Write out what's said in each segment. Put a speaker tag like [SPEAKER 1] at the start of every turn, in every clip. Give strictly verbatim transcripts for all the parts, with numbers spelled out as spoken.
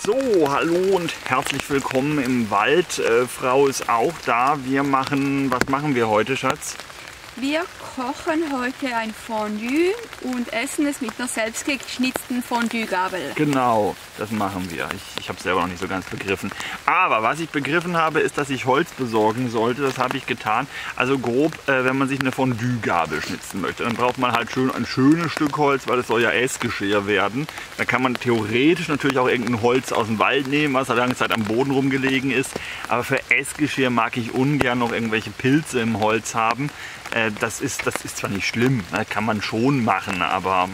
[SPEAKER 1] So, hallo und herzlich willkommen im Wald. Äh, Frau ist auch da. Wir machen, was machen wir heute, Schatz?
[SPEAKER 2] Wir kochen heute ein Fondue und essen es mit einer selbstgeschnitzten Fondue-Gabel.
[SPEAKER 1] Genau, das machen wir. Ich, ich habe es selber noch nicht so ganz begriffen. Aber was ich begriffen habe, ist, dass ich Holz besorgen sollte. Das habe ich getan. Also grob, äh, wenn man sich eine Fondue-Gabel schnitzen möchte, dann braucht man halt schön ein schönes Stück Holz, weil es soll ja Essgeschirr werden. Da kann man theoretisch natürlich auch irgendein Holz aus dem Wald nehmen, was eine lange Zeit am Boden rumgelegen ist. Aber für Essgeschirr mag ich ungern noch irgendwelche Pilze im Holz haben. Äh, das ist, das ist zwar nicht schlimm, ne? Kann man schon machen, aber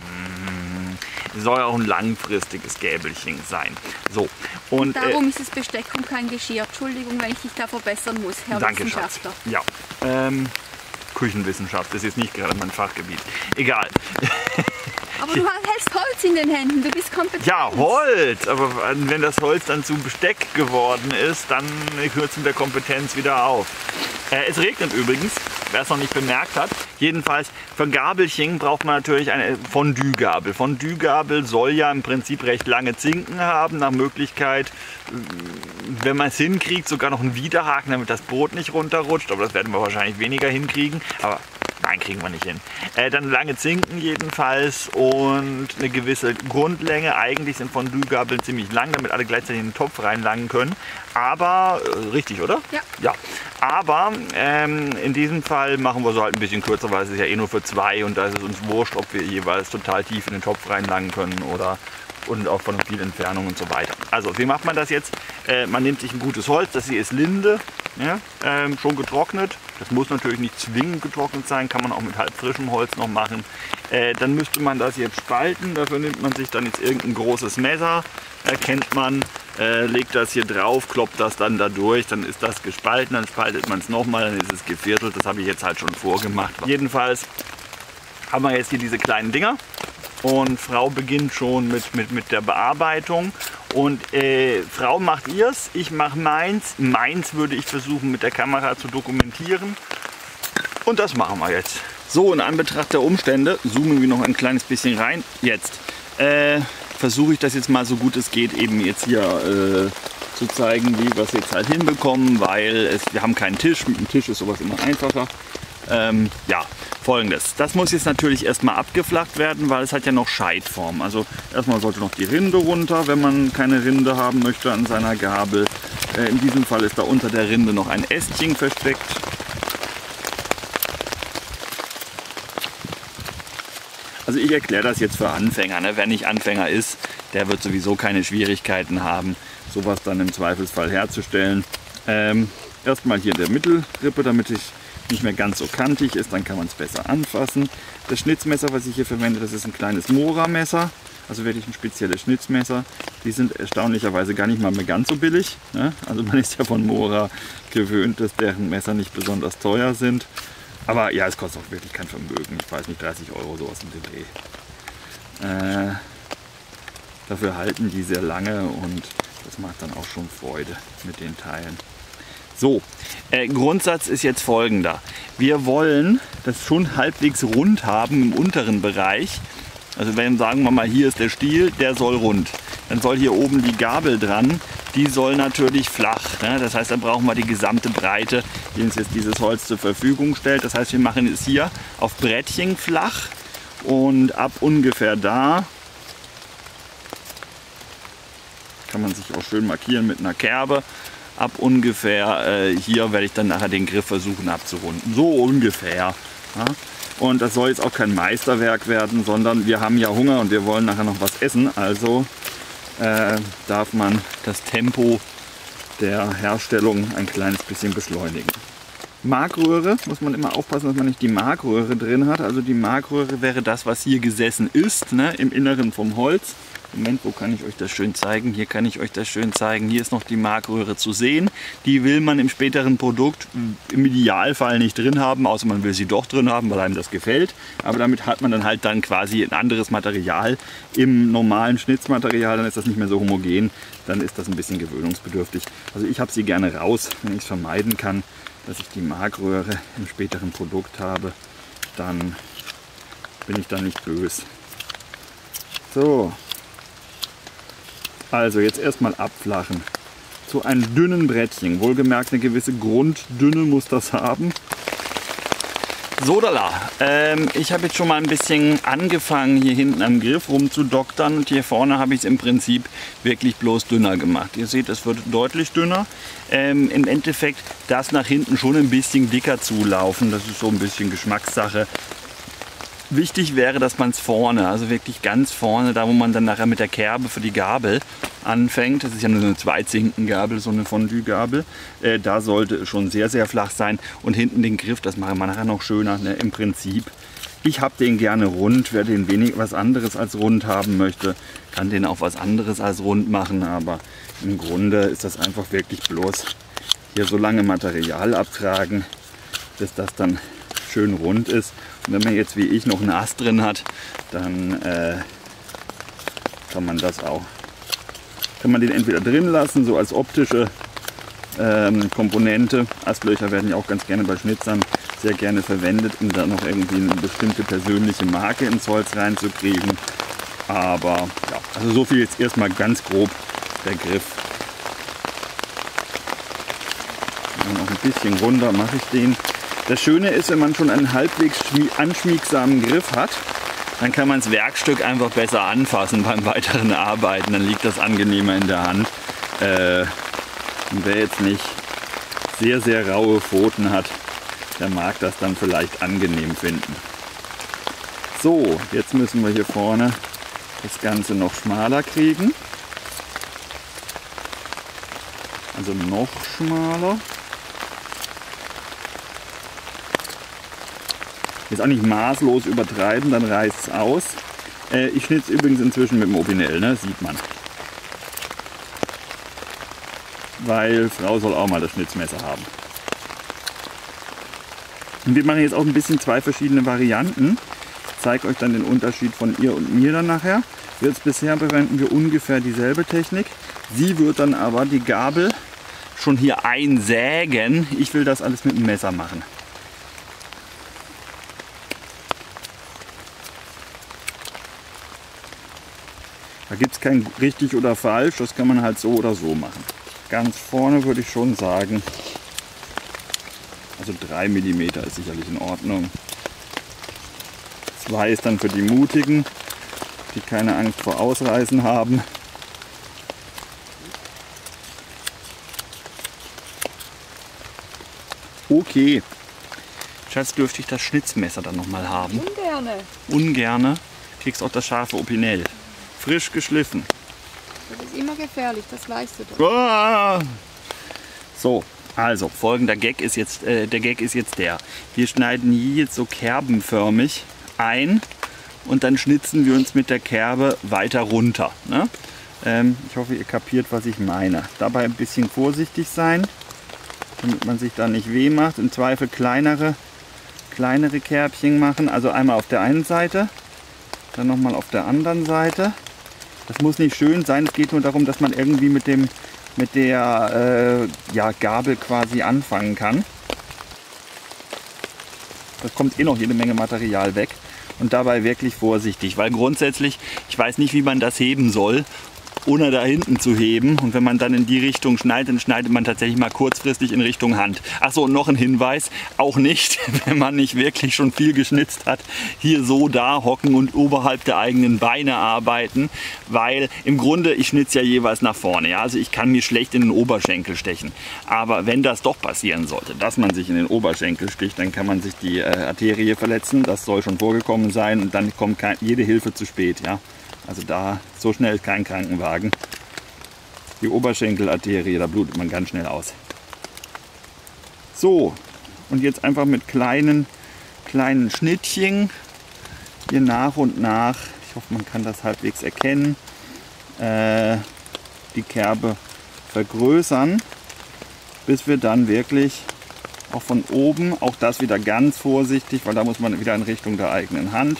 [SPEAKER 1] mm, soll auch ein langfristiges Gäbelchen sein. So, und,
[SPEAKER 2] Darum
[SPEAKER 1] äh,
[SPEAKER 2] ist es Besteck und kein Geschirr. Entschuldigung, wenn ich dich da verbessern muss, Herr
[SPEAKER 1] danke,
[SPEAKER 2] Wissenschaftler.
[SPEAKER 1] Schatz. Ja, ähm, Küchenwissenschaft ist jetzt nicht gerade mein Fachgebiet. Egal.
[SPEAKER 2] Aber du hältst Holz in den Händen, du bist kompetent.
[SPEAKER 1] Ja, Holz, aber wenn das Holz dann zu Besteck geworden ist, dann hört es mit der Kompetenz wieder auf. Äh, es regnet übrigens, wer es noch nicht bemerkt hat. Jedenfalls für Gabelchen braucht man natürlich eine Fondue-Gabel. Fondue-Gabel soll ja im Prinzip recht lange Zinken haben, nach Möglichkeit, wenn man es hinkriegt, sogar noch einen Widerhaken, damit das Brot nicht runterrutscht. Aber das werden wir wahrscheinlich weniger hinkriegen. Aber nein, kriegen wir nicht hin. Äh, dann lange Zinken jedenfalls und eine gewisse Grundlänge. Eigentlich sind Fondue-Gabeln ziemlich lang, damit alle gleichzeitig in den Topf reinlangen können. Aber, äh, richtig, oder?
[SPEAKER 2] Ja.
[SPEAKER 1] Ja. Aber ähm, in diesem Fall machen wir so halt ein bisschen kürzer, weil es ist ja eh nur für zwei und da ist es uns wurscht, ob wir jeweils total tief in den Topf reinlangen können oder und auch von viel Entfernung und so weiter. Also, wie macht man das jetzt? Äh, man nimmt sich ein gutes Holz, das hier ist Linde, ja, ähm, schon getrocknet. Das muss natürlich nicht zwingend getrocknet sein, kann man auch mit halb frischem Holz noch machen. Äh, dann müsste man das jetzt spalten, dafür nimmt man sich dann jetzt irgendein großes Messer, erkennt man, äh, legt das hier drauf, kloppt das dann da durch, dann ist das gespalten, dann spaltet man es nochmal, dann ist es geviertelt, das habe ich jetzt halt schon vorgemacht. Jedenfalls haben wir jetzt hier diese kleinen Dinger. Und Frau beginnt schon mit, mit, mit der Bearbeitung. Und äh, Frau macht ihrs, ich mache meins. Meins würde ich versuchen mit der Kamera zu dokumentieren. Und das machen wir jetzt. So, in Anbetracht der Umstände zoomen wir noch ein kleines bisschen rein. Jetzt äh, versuche ich das jetzt mal so gut es geht eben jetzt hier äh, zu zeigen, wie wir es jetzt halt hinbekommen, weil es, wir haben keinen Tisch. Mit dem Tisch ist sowas immer einfacher. Ähm, ja, folgendes. Das muss jetzt natürlich erstmal abgeflacht werden, weil es hat ja noch Scheitform. Also erstmal sollte noch die Rinde runter, wenn man keine Rinde haben möchte an seiner Gabel. Äh, in diesem Fall ist da unter der Rinde noch ein Ästchen versteckt. Also ich erkläre das jetzt für Anfänger. Ne? Wer nicht Anfänger ist, der wird sowieso keine Schwierigkeiten haben, sowas dann im Zweifelsfall herzustellen. Ähm, erstmal hier in der Mittelrippe, damit ich nicht mehr ganz so kantig ist, dann kann man es besser anfassen. Das Schnitzmesser, was ich hier verwende, das ist ein kleines Mora-Messer, also wirklich ein spezielles Schnitzmesser. Die sind erstaunlicherweise gar nicht mal mehr ganz so billig, ne? Also man ist ja von Mora gewöhnt, dass deren Messer nicht besonders teuer sind. Aber ja, es kostet auch wirklich kein Vermögen, ich weiß nicht, dreißig Euro sowas im Dreh. Äh, dafür halten die sehr lange und das macht dann auch schon Freude mit den Teilen. So, äh, Grundsatz ist jetzt folgender. Wir wollen das schon halbwegs rund haben im unteren Bereich. Also wenn, sagen wir mal, hier ist der Stiel, der soll rund. Dann soll hier oben die Gabel dran, die soll natürlich flach. Ne? Das heißt, dann brauchen wir die gesamte Breite, die uns jetzt dieses Holz zur Verfügung stellt. Das heißt, wir machen es hier auf Brettchen flach und ab ungefähr da kann man sich auch schön markieren mit einer Kerbe. Ab ungefähr äh, hier werde ich dann nachher den Griff versuchen abzurunden. So ungefähr. Ja? Und das soll jetzt auch kein Meisterwerk werden, sondern wir haben ja Hunger und wir wollen nachher noch was essen. Also äh, darf man das Tempo der Herstellung ein kleines bisschen beschleunigen. Markröhre muss man immer aufpassen, dass man nicht die Markröhre drin hat. Also die Markröhre wäre das, was hier gesessen ist, ne, im Inneren vom Holz. Moment, wo kann ich euch das schön zeigen? Hier kann ich euch das schön zeigen. Hier ist noch die Markröhre zu sehen. Die will man im späteren Produkt im Idealfall nicht drin haben, außer man will sie doch drin haben, weil einem das gefällt. Aber damit hat man dann halt dann quasi ein anderes Material im normalen Schnitzmaterial. Dann ist das nicht mehr so homogen. Dann ist das ein bisschen gewöhnungsbedürftig. Also ich habe sie gerne raus, wenn ich es vermeiden kann, dass ich die Markröhre im späteren Produkt habe. Dann bin ich da nicht böse. So. Also jetzt erstmal abflachen. Zu einem dünnen Brettchen. Wohlgemerkt, eine gewisse Grunddünne muss das haben. Sodala. Ähm, ich habe jetzt schon mal ein bisschen angefangen, hier hinten am Griff rumzudoktern. Und hier vorne habe ich es im Prinzip wirklich bloß dünner gemacht. Ihr seht, es wird deutlich dünner. Ähm, Im Endeffekt darf nach hinten schon ein bisschen dicker zulaufen. Das ist so ein bisschen Geschmackssache. Wichtig wäre, dass man es vorne, also wirklich ganz vorne, da wo man dann nachher mit der Kerbe für die Gabel anfängt, das ist ja nur eine Zweizinkengabel, so eine Fondue-Gabel, äh, da sollte es schon sehr, sehr flach sein. Und hinten den Griff, das machen wir nachher noch schöner, ne? Im Prinzip. Ich habe den gerne rund, wer den wenig was anderes als rund haben möchte, kann den auch was anderes als rund machen, aber im Grunde ist das einfach wirklich bloß hier so lange Material abtragen, bis das dann schön rund ist. Und wenn man jetzt wie ich noch einen Ast drin hat, dann äh, kann man das auch, kann man den entweder drin lassen, so als optische ähm, Komponente. Astlöcher werden ja auch ganz gerne bei Schnitzern sehr gerne verwendet, um da noch irgendwie eine bestimmte persönliche Marke ins Holz reinzukriegen. Aber ja, also so viel jetzt erstmal ganz grob der Griff. Und noch ein bisschen runter mache ich den. Das Schöne ist, wenn man schon einen halbwegs anschmiegsamen Griff hat, dann kann man das Werkstück einfach besser anfassen beim weiteren Arbeiten. Dann liegt das angenehmer in der Hand. Äh, und wer jetzt nicht sehr, sehr raue Pfoten hat, der mag das dann vielleicht angenehm finden. So, jetzt müssen wir hier vorne das Ganze noch schmaler kriegen. Also noch schmaler. Jetzt auch nicht maßlos übertreiben, dann reißt es aus. Äh, ich schnitze übrigens inzwischen mit dem Opinel, ne? Sieht man. Weil Frau soll auch mal das Schnitzmesser haben. Und wir machen jetzt auch ein bisschen zwei verschiedene Varianten. Ich zeige euch dann den Unterschied von ihr und mir dann nachher. Jetzt bisher verwenden wir ungefähr dieselbe Technik. Sie wird dann aber die Gabel schon hier einsägen. Ich will das alles mit dem Messer machen. Da gibt es kein richtig oder falsch, das kann man halt so oder so machen. Ganz vorne würde ich schon sagen, also drei Millimeter ist sicherlich in Ordnung. zwei ist dann für die Mutigen, die keine Angst vor Ausreißen haben. Okay, Schatz, dürfte ich das Schnitzmesser dann nochmal haben?
[SPEAKER 2] Ungerne.
[SPEAKER 1] Ungerne. Kriegst auch das scharfe Opinel. Frisch geschliffen.
[SPEAKER 2] Das ist immer gefährlich, das weißt du doch.
[SPEAKER 1] Ah! So, also folgender Gag ist jetzt, äh, der Gag ist jetzt der. Wir schneiden hier jetzt so kerbenförmig ein und dann schnitzen wir uns mit der Kerbe weiter runter. Ne? Ähm, ich hoffe, ihr kapiert, was ich meine. Dabei ein bisschen vorsichtig sein, damit man sich da nicht weh macht. Im Zweifel kleinere, kleinere Kerbchen machen. Also einmal auf der einen Seite, dann nochmal auf der anderen Seite. Das muss nicht schön sein, es geht nur darum, dass man irgendwie mit, dem, mit der äh, ja, Gabel quasi anfangen kann. Das kommt eh noch jede Menge Material weg. Und dabei wirklich vorsichtig, weil grundsätzlich, ich weiß nicht, wie man das heben soll, ohne da hinten zu heben. Und wenn man dann in die Richtung schneidet, dann schneidet man tatsächlich mal kurzfristig in Richtung Hand. Achso, und noch ein Hinweis, auch nicht, wenn man nicht wirklich schon viel geschnitzt hat, hier so da hocken und oberhalb der eigenen Beine arbeiten, weil im Grunde, ich schnitze ja jeweils nach vorne. Ja? Also ich kann mir schlecht in den Oberschenkel stechen. Aber wenn das doch passieren sollte, dass man sich in den Oberschenkel sticht, dann kann man sich die äh, Arterie verletzen. Das soll schon vorgekommen sein und dann kommt kein, jede Hilfe zu spät. Ja? Also da, so schnell ist kein Krankenwagen. Die Oberschenkelarterie, da blutet man ganz schnell aus. So, und jetzt einfach mit kleinen, kleinen Schnittchen hier nach und nach, ich hoffe, man kann das halbwegs erkennen, äh, die Kerbe vergrößern, bis wir dann wirklich auch von oben, auch das wieder ganz vorsichtig, weil da muss man wieder in Richtung der eigenen Hand,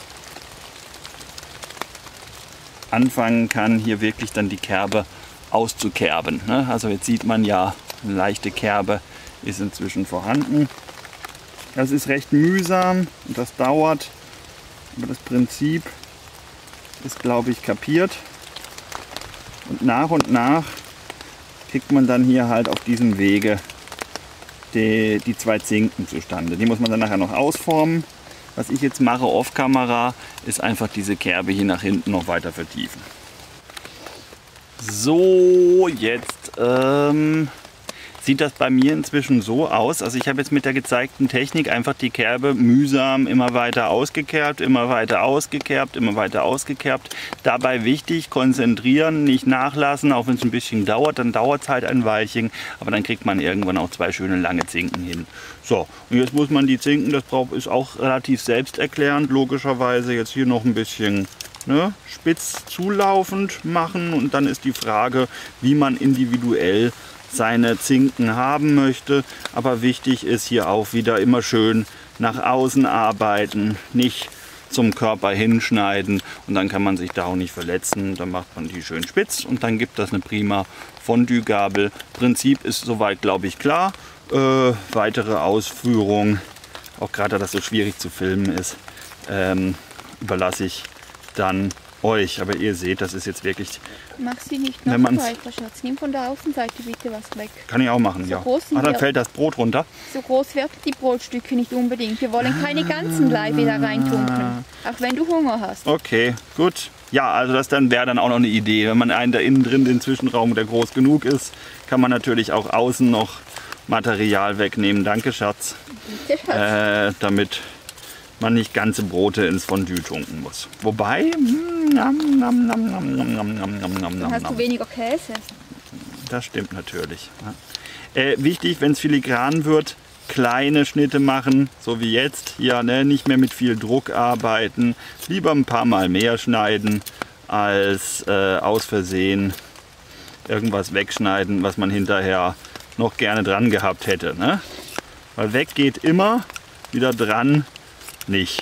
[SPEAKER 1] anfangen kann, hier wirklich dann die Kerbe auszukerben. Ne? Also jetzt sieht man ja, eine leichte Kerbe ist inzwischen vorhanden. Das ist recht mühsam und das dauert, aber das Prinzip ist, glaube ich, kapiert. Und nach und nach kriegt man dann hier halt auf diesem Wege die, die zwei Zinken zustande. Die muss man dann nachher noch ausformen. Was ich jetzt mache off Kamera, ist einfach diese Kerbe hier nach hinten noch weiter vertiefen. So, jetzt ähm, sieht das bei mir inzwischen so aus. Also ich habe jetzt mit der gezeigten Technik einfach die Kerbe mühsam immer weiter ausgekerbt, immer weiter ausgekerbt, immer weiter ausgekerbt. Dabei wichtig, konzentrieren, nicht nachlassen, auch wenn es ein bisschen dauert, dann dauert es halt ein Weilchen, aber dann kriegt man irgendwann auch zwei schöne lange Zinken hin. So, und jetzt muss man die Zinken, das ist auch relativ selbsterklärend, logischerweise jetzt hier noch ein bisschen ne, spitz zulaufend machen und dann ist die Frage, wie man individuell seine Zinken haben möchte, aber wichtig ist hier auch wieder immer schön nach außen arbeiten, nicht zum Körper hinschneiden und dann kann man sich da auch nicht verletzen, dann macht man die schön spitz und dann gibt das eine prima Fondue-Gabel. Prinzip ist soweit, glaube ich, klar. Äh, weitere Ausführung, auch gerade da das so schwierig zu filmen ist, ähm, überlasse ich dann euch, aber ihr seht, das ist jetzt wirklich...
[SPEAKER 2] Mach sie nicht noch weiter, Schatz. Nimm von der Außenseite bitte was weg.
[SPEAKER 1] Kann ich auch machen, so ja. Ah, dann fällt das Brot runter.
[SPEAKER 2] So groß werden die Brotstücke nicht unbedingt. Wir wollen keine ganzen Laibe da reintunken, auch wenn du Hunger hast.
[SPEAKER 1] Okay, gut. Ja, also das dann wäre dann auch noch eine Idee. Wenn man einen da innen drin, den Zwischenraum, der groß genug ist, kann man natürlich auch außen noch Material wegnehmen. Danke, Schatz.
[SPEAKER 2] Bitte, Schatz.
[SPEAKER 1] Äh, damit man nicht ganze Brote ins Fondue tunken muss. Wobei, mm, nam, nam, nam, nam, nam, nam, nam, nam, nam,
[SPEAKER 2] dann hast
[SPEAKER 1] nam.
[SPEAKER 2] du weniger Käse.
[SPEAKER 1] Das stimmt natürlich. Ja. Äh, wichtig, wenn es filigran wird, kleine Schnitte machen, so wie jetzt. Hier, ne, nicht mehr mit viel Druck arbeiten. Lieber ein paar Mal mehr schneiden, als äh, aus Versehen irgendwas wegschneiden, was man hinterher noch gerne dran gehabt hätte. Ne? Weil weg geht immer, wieder dran nicht.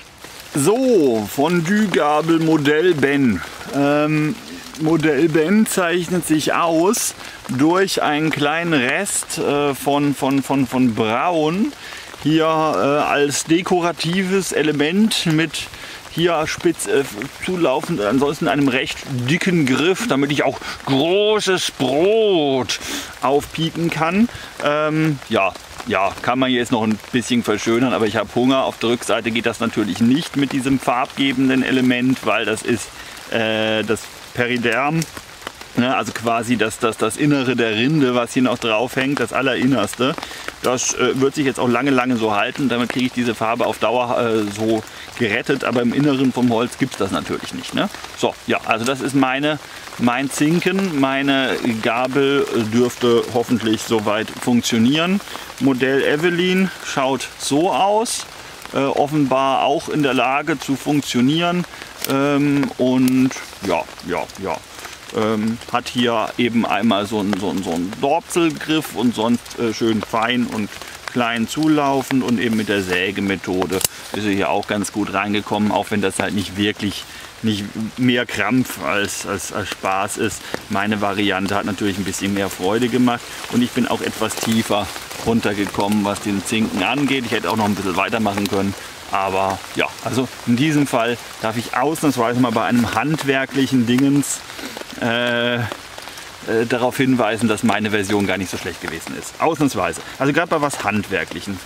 [SPEAKER 1] So, Fondue-Gabel Modell Ben. Ähm, Modell Ben zeichnet sich aus durch einen kleinen Rest äh, von, von, von, von Braun. Hier äh, als dekoratives Element mit hier spitz äh, zulaufend, ansonsten einem recht dicken Griff, damit ich auch großes Brot aufpieken kann. Ähm, ja, ja, kann man jetzt noch ein bisschen verschönern, aber ich habe Hunger. Auf der Rückseite geht das natürlich nicht mit diesem farbgebenden Element, weil das ist äh, das Periderm. Ne, also quasi das, das, das Innere der Rinde, was hier noch drauf hängt, das Allerinnerste. Das äh, wird sich jetzt auch lange, lange so halten. Damit kriege ich diese Farbe auf Dauer äh, so gerettet. Aber im Inneren vom Holz gibt es das natürlich nicht. Ne? So, ja, also das ist meine, mein Zinken. Meine Gabel dürfte hoffentlich soweit funktionieren. Modell Evelyn schaut so aus. Äh, offenbar auch in der Lage zu funktionieren. Ähm, und ja, ja, ja. Ähm, hat hier eben einmal so einen so so ein Dorpselgriff und sonst äh, schön fein und klein zulaufend und eben mit der Sägemethode ist er hier auch ganz gut reingekommen, auch wenn das halt nicht wirklich nicht mehr Krampf als, als, als Spaß ist. Meine Variante hat natürlich ein bisschen mehr Freude gemacht und ich bin auch etwas tiefer runtergekommen, was den Zinken angeht. Ich hätte auch noch ein bisschen weitermachen können. Aber ja, also in diesem Fall darf ich ausnahmsweise mal bei einem handwerklichen Dingens äh, äh, darauf hinweisen, dass meine Version gar nicht so schlecht gewesen ist. Ausnahmsweise. Also gerade bei was Handwerklichen.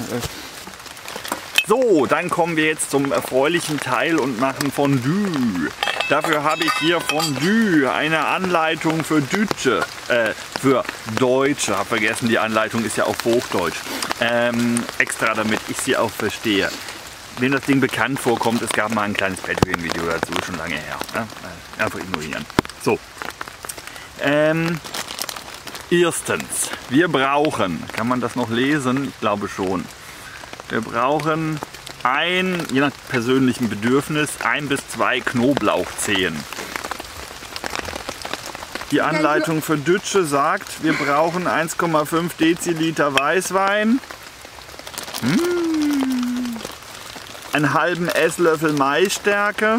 [SPEAKER 1] So, dann kommen wir jetzt zum erfreulichen Teil und machen Fondue. Dafür habe ich hier Fondue, eine Anleitung für Deutsche, äh, für Deutsche. Hab vergessen, die Anleitung ist ja auf Hochdeutsch. Ähm, extra, damit ich sie auch verstehe. Wem das Ding bekannt vorkommt, es gab mal ein kleines Patreon-Video dazu, schon lange her. Ne? Einfach ignorieren. So. Ähm, erstens, wir brauchen, kann man das noch lesen? Ich glaube schon. Wir brauchen ein, je nach persönlichem Bedürfnis, ein bis zwei Knoblauchzehen. Die Anleitung für Deutsche sagt, wir brauchen eins Komma fünf Deziliter Weißwein. Mmh. Einen halben Esslöffel Maisstärke,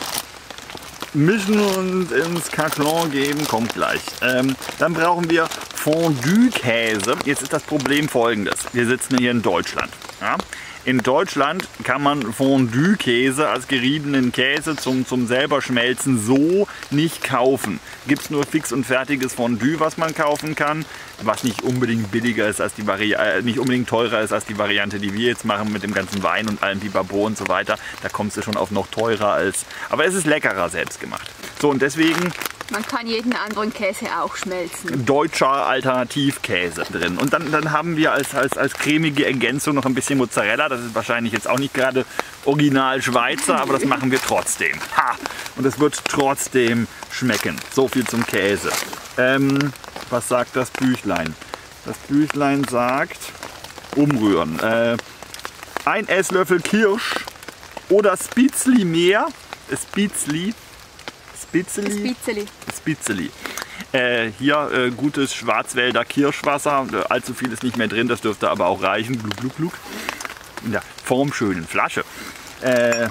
[SPEAKER 1] mischen und ins Karton geben, kommt gleich. Ähm, dann brauchen wir Fondue-Käse. Jetzt ist das Problem folgendes. Wir sitzen hier in Deutschland. Ja? In Deutschland kann man Fondue-Käse als geriebenen Käse zum, zum selber schmelzen so nicht kaufen. Gibt es nur fix und fertiges Fondue, was man kaufen kann, was nicht unbedingt billiger ist als die Vari äh, nicht unbedingt teurer ist als die Variante, die wir jetzt machen mit dem ganzen Wein und allem Pipapo und so weiter. Da kommst du schon auf noch teurer als. Aber es ist leckerer selbst gemacht. So, und deswegen.
[SPEAKER 2] Man kann jeden anderen Käse auch schmelzen.
[SPEAKER 1] Deutscher Alternativkäse drin. Und dann, dann haben wir als, als, als cremige Ergänzung noch ein bisschen Mozzarella. Das ist wahrscheinlich jetzt auch nicht gerade original Schweizer, aber das machen wir trotzdem. Ha! Und es wird trotzdem schmecken. So viel zum Käse. Ähm, was sagt das Büchlein? Das Büchlein sagt, umrühren. Äh, ein Esslöffel Kirsch oder Spitzli mehr. Spitzli. Spitzeli.
[SPEAKER 2] Spitzeli.
[SPEAKER 1] Spitzeli. Äh, hier äh, gutes Schwarzwälder Kirschwasser. Äh, allzu viel ist nicht mehr drin, das dürfte aber auch reichen. Gluck, gluck, gluck. In der formschönen Flasche. Äh,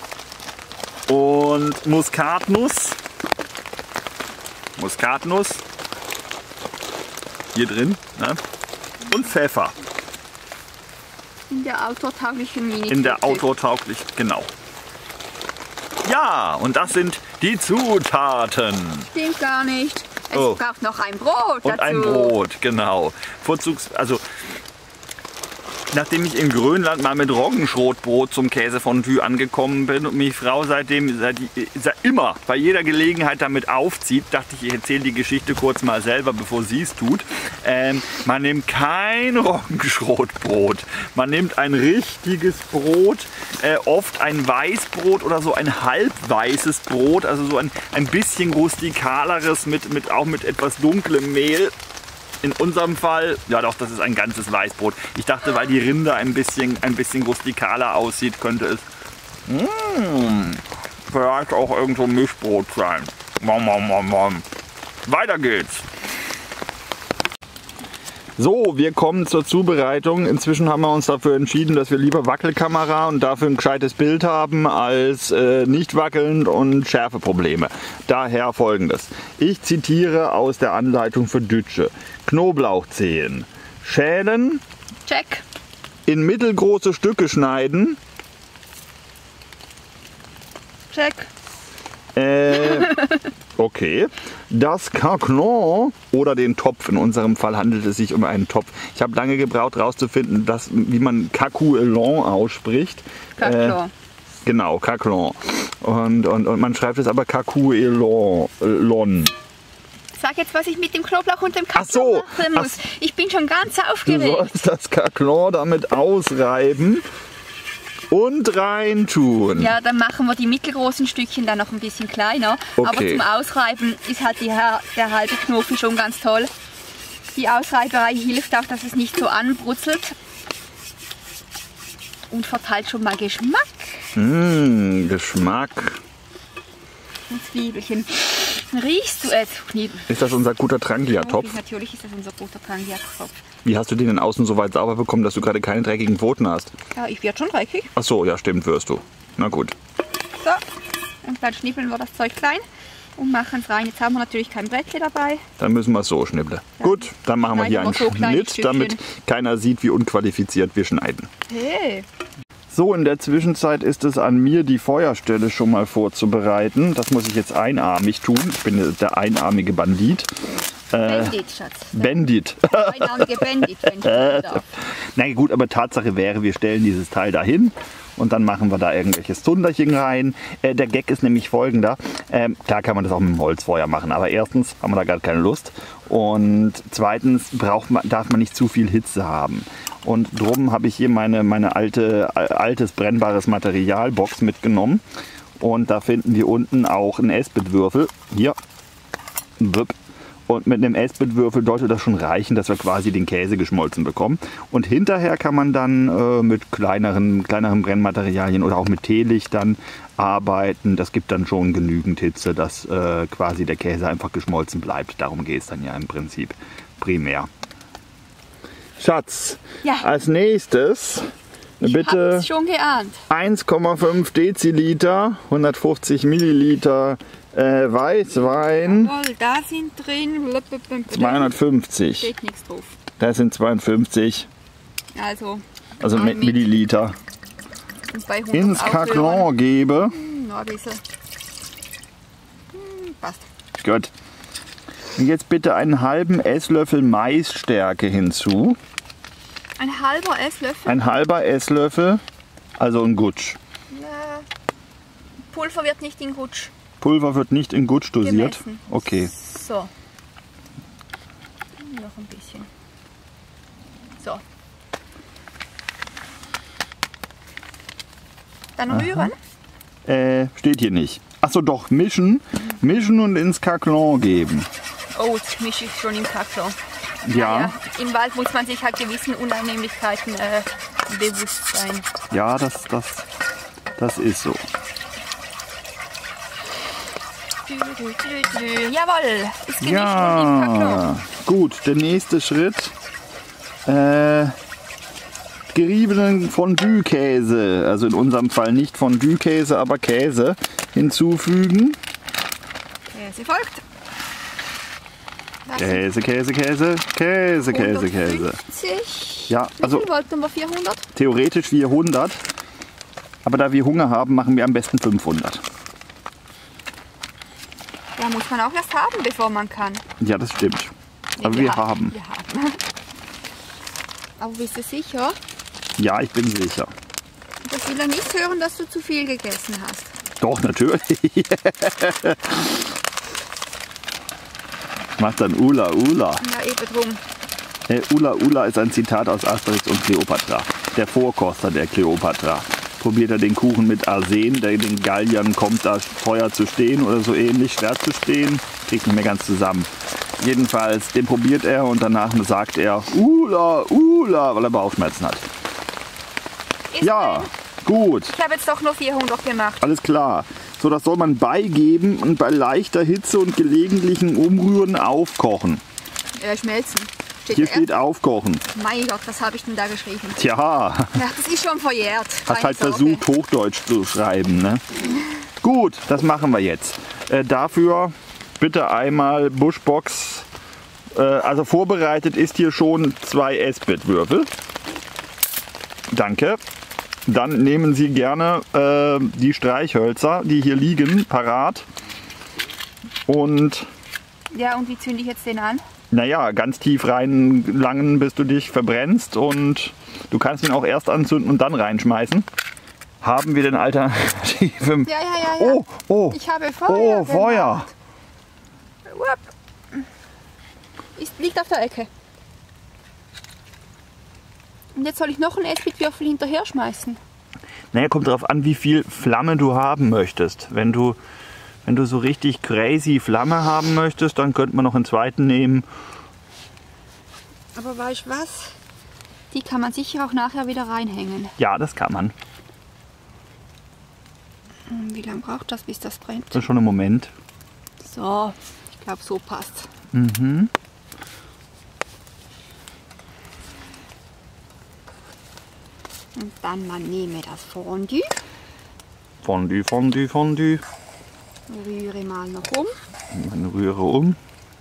[SPEAKER 1] und Muskatnuss. Muskatnuss. Hier drin. Ne? Und Pfeffer.
[SPEAKER 2] In der autotauglichen Mini.
[SPEAKER 1] In der autotauglichen, genau. Ja, und das sind die Zutaten.
[SPEAKER 2] Stimmt gar nicht. Es
[SPEAKER 1] Oh.
[SPEAKER 2] braucht noch ein Brot
[SPEAKER 1] Und
[SPEAKER 2] dazu.
[SPEAKER 1] ein Brot, genau. Vorzugs, also nachdem ich in Grönland mal mit Roggenschrotbrot zum Käsefondue angekommen bin und mich Frau seitdem seit, seit immer bei jeder Gelegenheit damit aufzieht, dachte ich, ich erzähle die Geschichte kurz mal selber, bevor sie es tut. Ähm, man nimmt kein Roggenschrotbrot, man nimmt ein richtiges Brot, äh, oft ein Weißbrot oder so ein halbweißes Brot, also so ein, ein bisschen rustikaleres, mit, mit, auch mit etwas dunklem Mehl. In unserem Fall, ja doch, das ist ein ganzes Weißbrot. Ich dachte, weil die Rinde ein bisschen, ein bisschen rustikaler aussieht, könnte es mmh, vielleicht auch irgend so ein Mischbrot sein. Mom, mom, mom, mom. Weiter geht's. So, wir kommen zur Zubereitung. Inzwischen haben wir uns dafür entschieden, dass wir lieber Wackelkamera und dafür ein gescheites Bild haben, als äh, nicht wackelnd und Schärfeprobleme. Daher folgendes. Ich zitiere aus der Anleitung für Dütsche. Knoblauchzehen. Schälen.
[SPEAKER 2] Check.
[SPEAKER 1] In mittelgroße Stücke schneiden.
[SPEAKER 2] Check.
[SPEAKER 1] Äh, okay. Das Caclon oder den Topf, in unserem Fall handelt es sich um einen Topf. Ich habe lange gebraucht herauszufinden, dass, wie man Cacouelon ausspricht.
[SPEAKER 2] Caclon.
[SPEAKER 1] Äh, genau, Caclon. Und, und, und man schreibt es aber Cacouelon.
[SPEAKER 2] Sag jetzt, was ich mit dem Knoblauch und dem
[SPEAKER 1] Ach so.
[SPEAKER 2] Caclon machen muss.
[SPEAKER 1] Ach,
[SPEAKER 2] ich bin schon ganz
[SPEAKER 1] du
[SPEAKER 2] aufgeregt.
[SPEAKER 1] sollst das Caclon damit ausreiben und reintun.
[SPEAKER 2] Ja, dann machen wir die mittelgroßen Stückchen dann noch ein bisschen kleiner.
[SPEAKER 1] Okay.
[SPEAKER 2] Aber zum Ausreiben ist halt die, der halbe Knofi schon ganz toll. Die Ausreiberei hilft auch, dass es nicht so anbrutzelt. Und verteilt schon mal Geschmack.
[SPEAKER 1] Mmh, Geschmack.
[SPEAKER 2] Und Zwiebelchen. Riechst du es?
[SPEAKER 1] Ist das unser guter Trangia-Topf?
[SPEAKER 2] Natürlich ist das unser guter Trangia-Topf.
[SPEAKER 1] Wie hast du den denn außen so weit sauber bekommen, dass du gerade keine dreckigen Pfoten hast?
[SPEAKER 2] Ja, ich werde schon dreckig.
[SPEAKER 1] Ach so, ja stimmt, wirst du. Na gut.
[SPEAKER 2] So, und dann schnippeln wir das Zeug klein und machen es rein. Jetzt haben wir natürlich kein Brettle dabei.
[SPEAKER 1] Dann müssen wir es so schnippeln.
[SPEAKER 2] Ja.
[SPEAKER 1] Gut, dann machen wir hier einen
[SPEAKER 2] Schneiden wir so kleine
[SPEAKER 1] Schnitt, damit
[SPEAKER 2] Stückchen.
[SPEAKER 1] keiner sieht, wie unqualifiziert wir schneiden.
[SPEAKER 2] Hey.
[SPEAKER 1] So, in der Zwischenzeit ist es an mir, die Feuerstelle schon mal vorzubereiten. Das muss ich jetzt einarmig tun. Ich bin der einarmige Bandit. Äh,
[SPEAKER 2] Bandit, Schatz.
[SPEAKER 1] Bandit.
[SPEAKER 2] Einarmige Bandit, wenn ich sagen darf.
[SPEAKER 1] Na gut, aber Tatsache wäre, wir stellen dieses Teil dahin und dann machen wir da irgendwelches Zunderchen rein. Äh, der Gag ist nämlich folgender. Ähm, klar kann man das auch mit dem Holzfeuer machen, aber erstens haben wir da gar keine Lust und zweitens braucht man, darf man nicht zu viel Hitze haben. Und drum habe ich hier meine, meine alte, altes brennbares Materialbox mitgenommen. Und da finden wir unten auch einen Esbitwürfel. Hier. Und mit einem Esbitwürfel sollte das schon reichen, dass wir quasi den Käse geschmolzen bekommen. Und hinterher kann man dann äh, mit kleineren, kleineren Brennmaterialien oder auch mit Teelichtern arbeiten. Das gibt dann schon genügend Hitze, dass äh, quasi der Käse einfach geschmolzen bleibt. Darum geht es dann ja im Prinzip primär. Schatz,
[SPEAKER 2] Ja.
[SPEAKER 1] als nächstes
[SPEAKER 2] Ich
[SPEAKER 1] bitte
[SPEAKER 2] hab's schon geahnt.
[SPEAKER 1] eins Komma fünf Deziliter, hundertfünfzig Milliliter Äh, Weißwein
[SPEAKER 2] Jawohl, da sind drin
[SPEAKER 1] zweihundertfünfzig.
[SPEAKER 2] Steht nichts drauf.
[SPEAKER 1] Das sind zweiundfünfzig.
[SPEAKER 2] Also,
[SPEAKER 1] Also mit Milliliter.
[SPEAKER 2] bei hundert
[SPEAKER 1] Ins Caclan gebe.
[SPEAKER 2] Hm, noch ein bisschen. Hm, passt.
[SPEAKER 1] Gut. Und jetzt bitte einen halben Esslöffel Maisstärke hinzu.
[SPEAKER 2] Ein halber Esslöffel?
[SPEAKER 1] Ein halber Esslöffel, also ein Gutsch.
[SPEAKER 2] Na, Pulver wird nicht in Gutsch.
[SPEAKER 1] Pulver wird nicht in Gutsch dosiert?
[SPEAKER 2] Gemessen.
[SPEAKER 1] Okay.
[SPEAKER 2] So. Noch ein bisschen. So. Dann rühren.
[SPEAKER 1] Äh, steht hier nicht. Achso, doch, mischen. Mischen und ins Caclan geben.
[SPEAKER 2] Oh, jetzt mische ich schon im Caclan.
[SPEAKER 1] Ja.
[SPEAKER 2] Naja, im Wald muss man sich halt gewissen Unannehmlichkeiten äh, bewusst sein.
[SPEAKER 1] Ja, das, das, das ist so.
[SPEAKER 2] Dü, dü, dü, dü. Jawohl, ist gemischt und im
[SPEAKER 1] Ja,
[SPEAKER 2] Caclan.
[SPEAKER 1] gut, der nächste Schritt. Äh, geriebenen Fondue-Käse, also in unserem Fall nicht Fondue-Käse, aber Käse hinzufügen.
[SPEAKER 2] Käse folgt. Das
[SPEAKER 1] Käse, Käse, Käse, Käse, Käse, Käse.
[SPEAKER 2] hundertfünfzig.
[SPEAKER 1] Ja,
[SPEAKER 2] Wie
[SPEAKER 1] also
[SPEAKER 2] viel wollten wir? vierhundert?
[SPEAKER 1] theoretisch vierhundert, aber da wir Hunger haben, machen wir am besten fünfhundert.
[SPEAKER 2] Ja, muss man auch erst haben, bevor man kann.
[SPEAKER 1] Ja, das stimmt.
[SPEAKER 2] Nee,
[SPEAKER 1] Aber wir haben.
[SPEAKER 2] Wir haben. Aber bist du sicher?
[SPEAKER 1] Ja, ich bin sicher.
[SPEAKER 2] Das will ja nicht hören, dass du zu viel gegessen hast.
[SPEAKER 1] Doch, natürlich. Macht dann Ula Ula.
[SPEAKER 2] Ja, eben drum.
[SPEAKER 1] Äh, Ula Ula ist ein Zitat aus Asterix und Kleopatra. Der Vorkoster der Kleopatra. Probiert er den Kuchen mit Arsen, der den Galliern kommt da teuer zu stehen oder so ähnlich, schwer zu stehen. Kriegt nicht mehr ganz zusammen. Jedenfalls, den probiert er und danach sagt er Ula Ula, weil er Bauchschmerzen hat.
[SPEAKER 2] Ist
[SPEAKER 1] Ja,
[SPEAKER 2] drin.
[SPEAKER 1] gut.
[SPEAKER 2] Ich habe jetzt doch nur vierhundert gemacht.
[SPEAKER 1] Alles klar. So, das soll man beigeben und bei leichter Hitze und gelegentlichen Umrühren aufkochen.
[SPEAKER 2] Äh, schmelzen. Steht
[SPEAKER 1] Hier
[SPEAKER 2] da
[SPEAKER 1] steht aufkochen.
[SPEAKER 2] Mein Gott, was habe ich denn da geschrieben?
[SPEAKER 1] Tja,
[SPEAKER 2] Ja, das ist schon verjährt.
[SPEAKER 1] hast
[SPEAKER 2] Keine
[SPEAKER 1] halt
[SPEAKER 2] Sorge.
[SPEAKER 1] versucht, Hochdeutsch zu schreiben, ne? Gut, das machen wir jetzt. Äh, dafür bitte einmal Bushbox. Äh, also vorbereitet ist hier schon zwei Esspitwürfel. Danke. Dann nehmen Sie gerne äh, die Streichhölzer, die hier liegen, parat. Und
[SPEAKER 2] Ja, und wie zünde ich jetzt den an?
[SPEAKER 1] naja, ganz tief reinlangen, bis du dich verbrennst. Und du kannst ihn auch erst anzünden und dann reinschmeißen. Haben wir denn Alternative?
[SPEAKER 2] Ja, ja, ja, ja.
[SPEAKER 1] Oh, oh,
[SPEAKER 2] Ich habe Feuer
[SPEAKER 1] oh,
[SPEAKER 2] gemacht.
[SPEAKER 1] Feuer.
[SPEAKER 2] Wupp. Ist, liegt auf der Ecke. Und jetzt soll ich noch einen Esspitwürfel hinterher schmeißen.
[SPEAKER 1] Naja, kommt darauf an, wie viel Flamme du haben möchtest. Wenn du, wenn du so richtig crazy Flamme haben möchtest, dann könnte man noch einen zweiten nehmen.
[SPEAKER 2] Aber weißt du was? Die kann man sicher auch nachher wieder reinhängen.
[SPEAKER 1] Ja, das kann man.
[SPEAKER 2] Hm, Wie lange braucht das, bis das brennt?
[SPEAKER 1] Das ist schon ein Moment.
[SPEAKER 2] So, ich glaube, so passt.
[SPEAKER 1] Mhm.
[SPEAKER 2] Und dann man nehme das Fondue,
[SPEAKER 1] Fondue, Fondue, Fondue.
[SPEAKER 2] rühre mal noch um,
[SPEAKER 1] Man rühre um.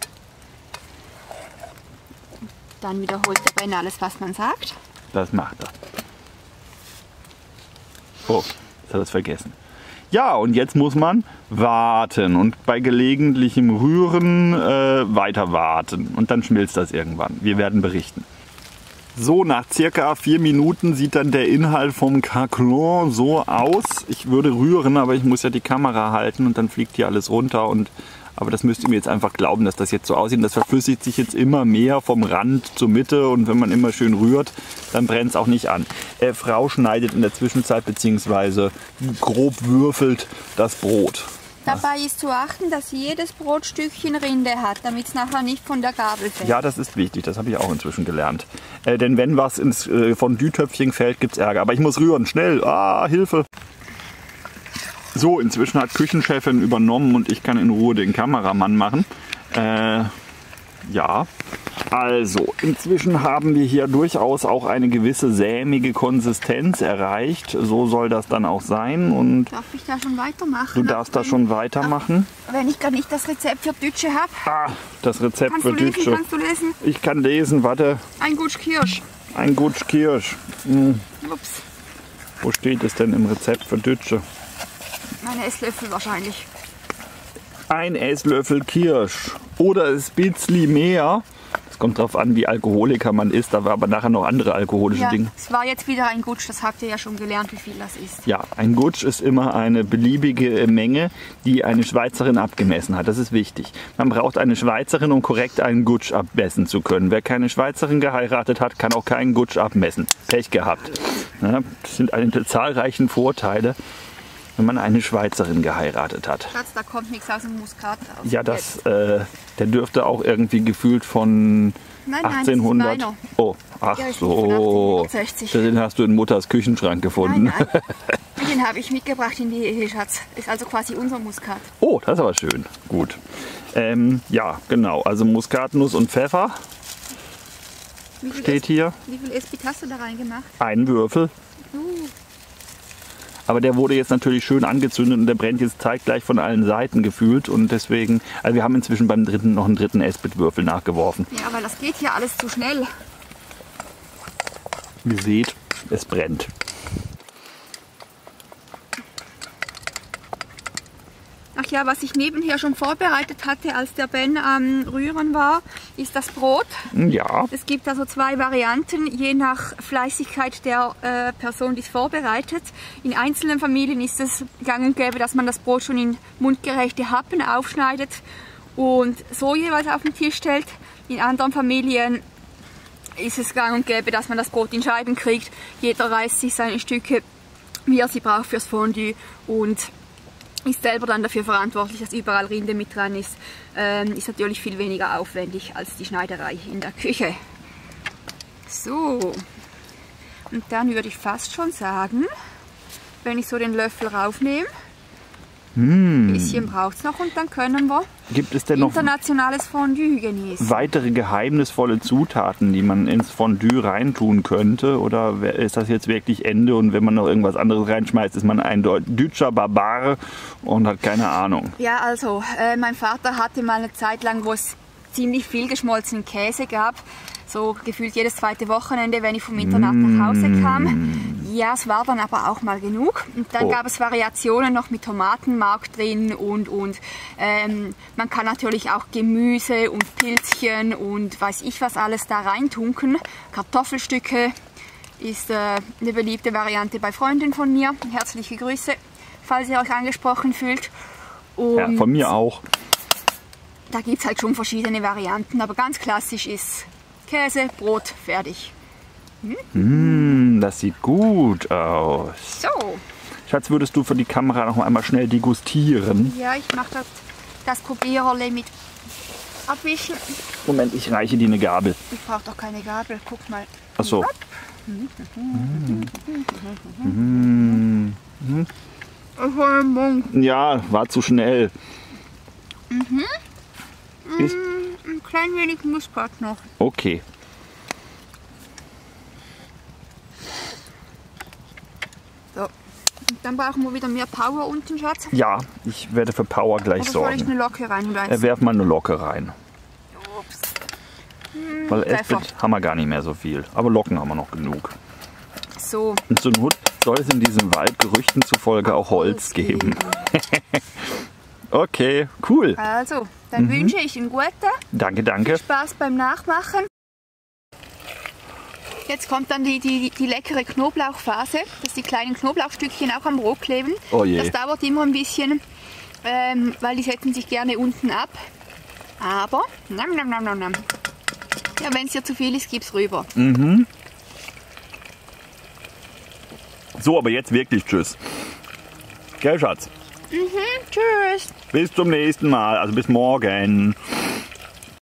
[SPEAKER 2] dann wiederholt der Ben alles, was man sagt.
[SPEAKER 1] Das macht er. Oh, jetzt hat er es vergessen. Ja, und jetzt muss man warten und bei gelegentlichem Rühren äh, weiter warten. Und dann schmilzt das irgendwann. Wir werden berichten. So, nach circa vier Minuten sieht dann der Inhalt vom Caclan so aus. Ich würde rühren, aber ich muss ja die Kamera halten und dann fliegt hier alles runter. Und, aber das müsst ihr mir jetzt einfach glauben, dass das jetzt so aussieht. Und das verflüssigt sich jetzt immer mehr vom Rand zur Mitte. Und wenn man immer schön rührt, dann brennt es auch nicht an. Äh, Frau schneidet in der Zwischenzeit bzw. grob würfelt das Brot.
[SPEAKER 2] Dabei ist zu achten, dass jedes Brotstückchen Rinde hat, damit es nachher nicht von der Gabel fällt.
[SPEAKER 1] Ja, das ist wichtig, das habe ich auch inzwischen gelernt. Äh, denn wenn was ins äh, Fondue-Töpfchen fällt, gibt es Ärger. Aber ich muss rühren, schnell, ah, Hilfe. So, inzwischen hat Küchenchefin übernommen und ich kann in Ruhe den Kameramann machen. Äh, ja, Also, inzwischen haben wir hier durchaus auch eine gewisse sämige Konsistenz erreicht. So soll das dann auch sein. Und
[SPEAKER 2] darf ich da schon weitermachen?
[SPEAKER 1] du darfst da schon weitermachen.
[SPEAKER 2] Wenn ich gar nicht das Rezept für Dütsche habe.
[SPEAKER 1] Ah, das Rezept
[SPEAKER 2] Kannst
[SPEAKER 1] für
[SPEAKER 2] du lesen?
[SPEAKER 1] Dütsche.
[SPEAKER 2] Kannst du lesen?
[SPEAKER 1] Ich kann lesen, warte.
[SPEAKER 2] Ein Gutsch Kirsch.
[SPEAKER 1] Ein Gutsch Kirsch. Hm.
[SPEAKER 2] Ups.
[SPEAKER 1] Wo steht es denn im Rezept für Dütsche?
[SPEAKER 2] Meine Esslöffel wahrscheinlich.
[SPEAKER 1] Ein Esslöffel Kirsch. Oder ein bisschen mehr. Es kommt darauf an, wie Alkoholiker man ist. Da war aber nachher noch andere alkoholische
[SPEAKER 2] Ja,
[SPEAKER 1] Dinge.
[SPEAKER 2] es war jetzt wieder ein Gutsch, das habt ihr ja schon gelernt, wie viel das ist.
[SPEAKER 1] Ja, ein Gutsch ist immer eine beliebige Menge, die eine Schweizerin abgemessen hat. Das ist wichtig. Man braucht eine Schweizerin, um korrekt einen Gutsch abmessen zu können. Wer keine Schweizerin geheiratet hat, kann auch keinen Gutsch abmessen. Pech gehabt. Ja, das sind eine der zahlreichen Vorteile, wenn man eine Schweizerin geheiratet hat.
[SPEAKER 2] Schatz, da kommt nichts aus dem Muskat raus.
[SPEAKER 1] Ja, das, äh, der dürfte auch irgendwie gefühlt von
[SPEAKER 2] Nein, nein,
[SPEAKER 1] achtzehnhundert.
[SPEAKER 2] das ist meiner.
[SPEAKER 1] Oh, ach
[SPEAKER 2] Der ist
[SPEAKER 1] so.
[SPEAKER 2] von achtzehnhundertsechzig.
[SPEAKER 1] Den hast du in Mutters Küchenschrank gefunden.
[SPEAKER 2] Nein, nein. Den habe ich mitgebracht in die Ehe, Schatz. Ist also quasi unser Muskat.
[SPEAKER 1] Oh, das ist aber schön. Gut. Ähm, ja, genau. Also Muskatnuss und Pfeffer
[SPEAKER 2] Wie viel
[SPEAKER 1] steht hier.
[SPEAKER 2] Wie viel Esbit hast du da reingemacht?
[SPEAKER 1] Ein Würfel.
[SPEAKER 2] Uh,
[SPEAKER 1] Aber der wurde jetzt natürlich schön angezündet und der brennt jetzt zeitgleich von allen Seiten gefühlt. Und deswegen, also wir haben inzwischen beim dritten noch einen dritten Esbit-Würfel nachgeworfen.
[SPEAKER 2] ja, weil das geht hier alles zu schnell.
[SPEAKER 1] Ihr seht, es brennt.
[SPEAKER 2] Ach ja, was ich nebenher schon vorbereitet hatte, als der Ben am Rühren war, ist das Brot.
[SPEAKER 1] Ja,
[SPEAKER 2] Es gibt also zwei Varianten, je nach Fleißigkeit der äh, Person, die es vorbereitet. In einzelnen Familien ist es gang und gäbe, dass man das Brot schon in mundgerechte Happen aufschneidet und so jeweils auf den Tisch stellt. In anderen Familien ist es gang und gäbe, dass man das Brot in Scheiben kriegt. Jeder reißt sich seine Stücke, wie er sie braucht fürs Fondue und ist selber dann dafür verantwortlich, dass überall Rinde mit dran ist. Ähm, ist natürlich viel weniger aufwendig als die Schneiderei in der Küche. So, und dann würde ich fast schon sagen, wenn ich so den Löffel raufnehme, ein bisschen braucht es noch und dann können wir
[SPEAKER 1] gibt es denn noch
[SPEAKER 2] internationales Fondue genießen.
[SPEAKER 1] weitere geheimnisvolle Zutaten, die man ins Fondue reintun könnte? Oder ist das jetzt wirklich Ende und wenn man noch irgendwas anderes reinschmeißt, ist man ein deutscher Barbar und hat keine Ahnung?
[SPEAKER 2] Ja, also, äh, mein Vater hatte mal eine Zeit lang, wo es ziemlich viel geschmolzenen Käse gab. So gefühlt jedes zweite Wochenende, wenn ich vom Internat nach Hause kam. Ja, es war dann aber auch mal genug. Und dann
[SPEAKER 1] Oh.
[SPEAKER 2] gab es Variationen noch mit Tomatenmark drin und, und ähm, man kann natürlich auch Gemüse und Pilzchen und weiß ich was alles da reintunken. Kartoffelstücke ist äh, eine beliebte Variante bei Freundinnen von mir. Herzliche Grüße, falls ihr euch angesprochen fühlt. Und
[SPEAKER 1] Ja, von mir auch.
[SPEAKER 2] da gibt es halt schon verschiedene Varianten, aber ganz klassisch ist Käse, Brot, fertig.
[SPEAKER 1] Mm, das sieht gut aus.
[SPEAKER 2] So,
[SPEAKER 1] Schatz, würdest du für die Kamera noch einmal schnell degustieren?
[SPEAKER 2] ja, ich mache das, das Probiererle mit abwischen.
[SPEAKER 1] Moment, ich reiche dir eine Gabel.
[SPEAKER 2] Ich brauche doch keine Gabel, guck mal.
[SPEAKER 1] Ach so. Ja, war zu schnell. Ist
[SPEAKER 2] Ein klein wenig Muskat noch.
[SPEAKER 1] okay.
[SPEAKER 2] So. Und dann brauchen wir wieder mehr Power unten, Schatz.
[SPEAKER 1] Ja, ich werde für Power gleich
[SPEAKER 2] Oder soll ich
[SPEAKER 1] sorgen.
[SPEAKER 2] eine Locke rein? Oder
[SPEAKER 1] Äh,
[SPEAKER 2] eins?
[SPEAKER 1] werf mal eine Locke rein.
[SPEAKER 2] Ups.
[SPEAKER 1] Weil
[SPEAKER 2] Pfeffer.
[SPEAKER 1] Esbit haben wir gar nicht mehr so viel. Aber Locken haben wir noch genug.
[SPEAKER 2] So.
[SPEAKER 1] Und zum Hut soll es in diesem Wald Gerüchten zufolge auch Holz geben. Okay, cool.
[SPEAKER 2] Also, dann wünsche ich Ihnen gute
[SPEAKER 1] Danke, danke.
[SPEAKER 2] Spaß beim Nachmachen. Jetzt kommt dann die, die, die leckere Knoblauchphase, dass die kleinen Knoblauchstückchen auch am Brot kleben.
[SPEAKER 1] Oh je.
[SPEAKER 2] Das dauert immer ein bisschen, ähm, weil die setzen sich gerne unten ab. Aber, nam, nam, nam, nam, nam. Ja, wenn es dir zu viel ist, gib's rüber.
[SPEAKER 1] So, aber jetzt wirklich tschüss. Gell, Schatz?
[SPEAKER 2] Tschüss.
[SPEAKER 1] Bis zum nächsten Mal, also bis morgen.